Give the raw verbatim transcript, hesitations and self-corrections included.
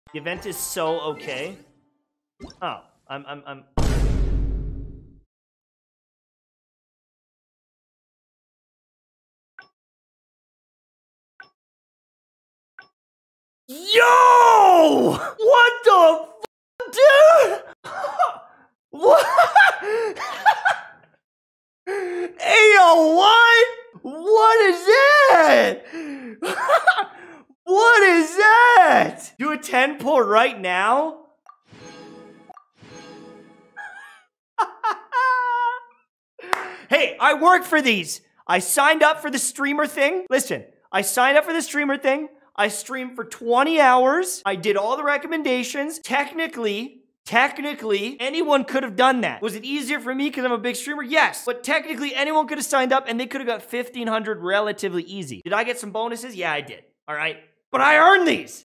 The event is so okay. Oh, I'm, I'm, I'm. Yo! What the f, dude? What? Ayo, what? What is that? What is that? Do a ten pull right now? Hey, I work for these. I signed up for the streamer thing. Listen, I signed up for the streamer thing. I streamed for twenty hours. I did all the recommendations. Technically, technically, anyone could have done that. Was it easier for me because I'm a big streamer? Yes. But technically, anyone could have signed up and they could have got fifteen hundred relatively easy. Did I get some bonuses? Yeah, I did. All right. But I earned these.